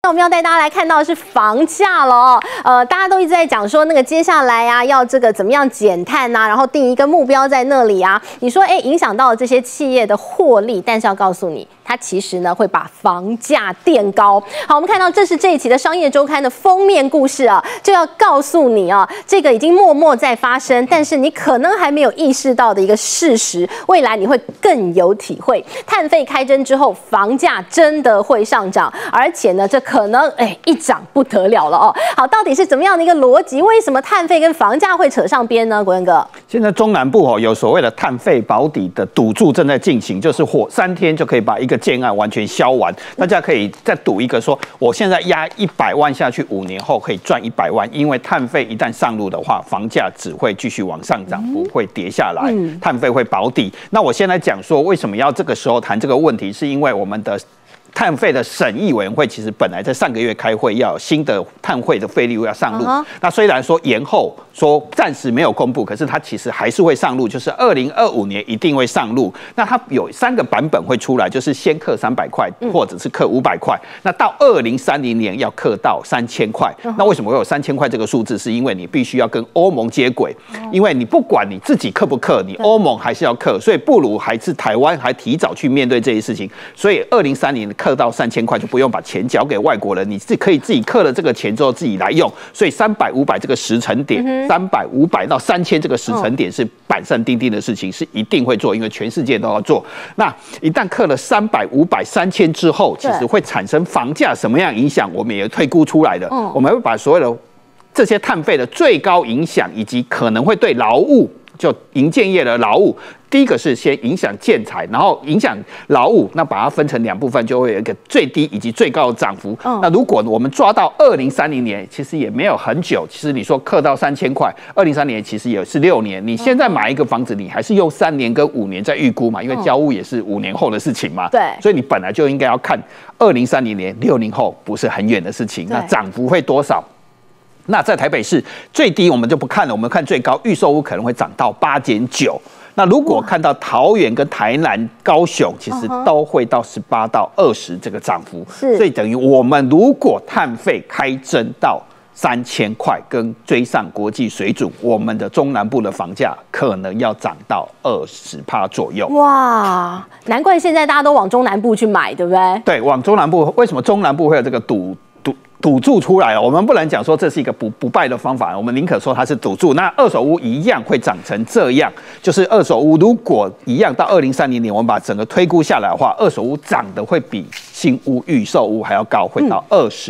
那我们要带大家来看到的是房价了哦，大家都一直在讲说那个接下来啊，要这个怎么样减碳啊，然后定一个目标在那里啊。你说，影响到了这些企业的获利，但是要告诉你，它其实呢会把房价垫高。好，我们看到这是这一期的《商业周刊》的封面故事啊，就要告诉你啊，这个已经默默在发生，但是你可能还没有意识到的一个事实，未来你会更有体会。碳费开征之后，房价真的会上涨，而且呢，这可能一涨不得了了哦。好，到底是怎么样的一个逻辑？为什么碳费跟房价会扯上边呢？国恩哥， 现在中南部有所谓的碳费保底的赌注正在进行，就是3天就可以把一个建案完全销完。大家可以再赌一个说，我现在压100万下去，5年后可以赚100万，因为碳费一旦上路的话，房价只会继续往上涨，不会跌下来，碳费会保底。那我现在讲说，为什么要这个时候谈这个问题，是因为我们的碳费的审议委员会其实本来在上个月开会，要有新的碳汇的费率要上路。那虽然说延后，说暂时没有公布，可是它其实还是会上路，就是2025年一定会上路。那它有3个版本会出来，就是先课300块，或者是课500块。那到2030年要课到3000块。那为什么会有3000块这个数字？是因为你必须要跟欧盟接轨，因为你不管你自己课不课，你欧盟还是要课，所以不如还是台湾还提早去面对这些事情。所以2030年课到3000块就不用把钱交给外国人，你可以自己课了这个钱之后自己来用。所以300、500这个时程点，300、500到3000这个时程点是板上钉钉的事情，是一定会做，因为全世界都要做。那一旦课了300、500、3000之后，其实会产生房价什么样影响，我们也推估出来的。我们会把所有的这些碳费的最高影响，以及可能会对劳务，就营建业的劳务。第一个是先影响建材，然后影响劳务，那把它分成2部分，就会有一个最低以及最高的涨幅。那如果我们抓到2030年，其实也没有很久。其实你说课到3000块，2030年其实也是6年。你现在买一个房子，你还是用3年跟5年在预估嘛，因为交屋也是5年后的事情嘛。 对， 所以你本来就应该要看2030年6年后，不是很远的事情。那涨幅会多少？那在台北市最低我们就不看了，我们看最高，预售屋可能会涨到8.9。那如果看到桃园跟台南、高雄，其实都会到18到20这个涨幅，所以等于我们如果碳费开征到3000块，跟追上国际水准，我们的中南部的房价可能要涨到20%左右。哇， 难怪现在大家都往中南部去买，对不对？ 对，往中南部，为什么中南部会有这个赌注出来了？我们不能讲说这是一个不败的方法，我们宁可说它是赌注。那二手屋一样会涨成这样，就是二手屋如果一样到2030年，我们把整个推估下来的话，二手屋涨得会比新屋、预售屋还要高，会到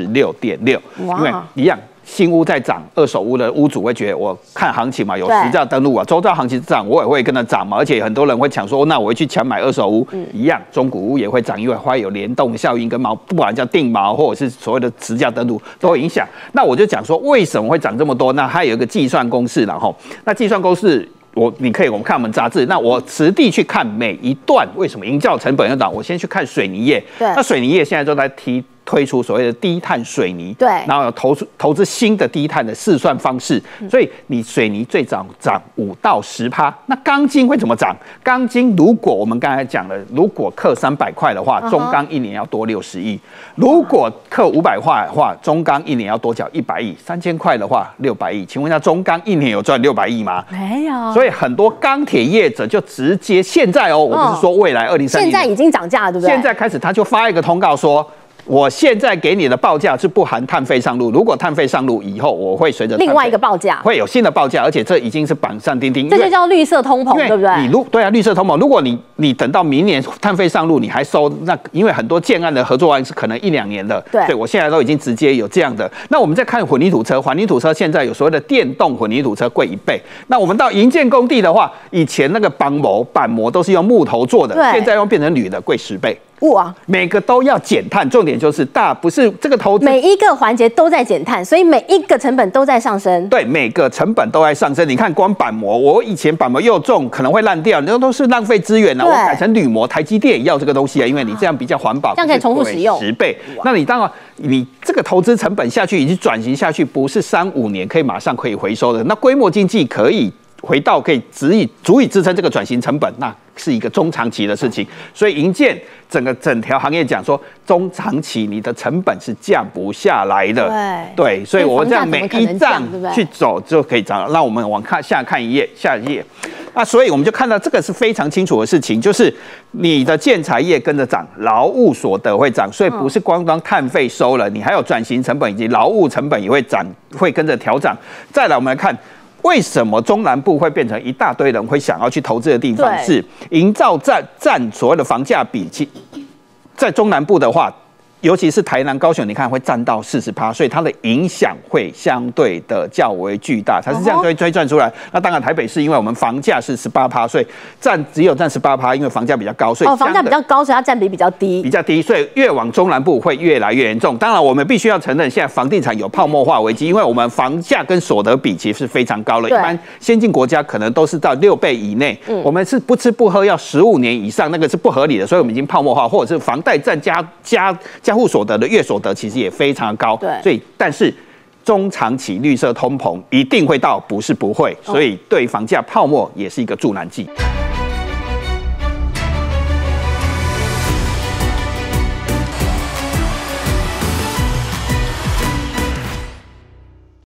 26.6，因为一样。新屋在涨，二手屋的屋主会觉得我看行情嘛，有实价登录啊，周遭行情涨，我也会跟着涨嘛。而且很多人会抢说，那我会去抢买二手屋，一样，中古屋也会涨，因为会有联动效应跟不管叫定锚或者是所谓的实价登录都会影响。那我就讲说，为什么会涨这么多？那它有一个计算公式，然后那计算公式。我们看我们杂志，那我实地去看每一段为什么营造成本要涨。我先去看水泥业，那水泥业现在都在推出所谓的低碳水泥， 对， 然后有投资新的低碳的试算方式，所以你水泥最早涨5到10%，那钢筋会怎么涨？钢筋如果我们刚才讲了，如果课300块的话，中钢1年要多60亿；如果课500块的话，中钢1年要多缴100亿；3000块的话600亿。请问一下，中钢1年有赚600亿吗？ 没有。 所以很多钢铁业者就直接现在我不是说未来2030年， 现在已经涨价了，对不对？ 现在开始他就发一个通告说。我现在给你的报价是不含碳费上路，如果碳费上路以后，我会随着另外一个报价， 会有新的报价，而且这已经是板上钉钉， 这就叫绿色通膨，对不对？ 对啊，绿色通膨。如果你等到明年碳费上路，你还收那，因为很多建案的合作案是可能1、2年的，对，我现在都已经直接有这样的。那我们再看混凝土车，混凝土车现在有所谓的电动混凝土车贵1倍。那我们到营建工地的话，以前那个板模都是用木头做的，现在又变成铝的，贵10倍。哇，每个都要减碳，重点就是不是这个投资， 每一个环节都在减碳，所以每一个成本都在上升。 对，每个成本都在上升。你看光板模，我以前板模又重，可能会烂掉，那都是浪费资源啊。我改成铝模，台积电也要这个东西啊，因为你这样比较环保， 这样可以重复使用 10倍。那你当然，你这个投资成本下去，以及转型下去，不是3、5年可以马上可以回收的。那规模经济可以回到可以足以支撑这个转型成本，那是一个中长期的事情。所以营建整条行业讲说，中长期你的成本是降不下来的。对，所以我这样每一站去走就可以涨。那我们往下看下一页。那所以我们就看到这个是非常清楚的事情，就是你的建材业跟着涨，劳务所得会涨，所以不是光碳费收了，你还有转型成本以及劳务成本也会涨，会跟着调涨。再来我们来看，为什么中南部会变成一大堆人会想要去投资的地方？是营造占所谓的房价比，在中南部的话，尤其是台南、高雄，你看会占到40%，所以它的影响会相对的较为巨大。它是这样推算出来。那当然，台北市因为我们房价是18%，所以只有占18%，因为房价比较高，所以房价比较高，所以它占比比较低， 所以越往中南部会越来越严重。当然，我们必须要承认，现在房地产有泡沫化危机，因为我们房价跟所得比其实是非常高的。一般先进国家可能都是到6倍以内，我们是不吃不喝要15年以上，那个是不合理的，所以我们已经泡沫化，或者是房贷占家户所得的月所得其实也非常高，所以但是中长期绿色通膨一定会到，不是不会，所以对房价泡沫也是一个助燃剂。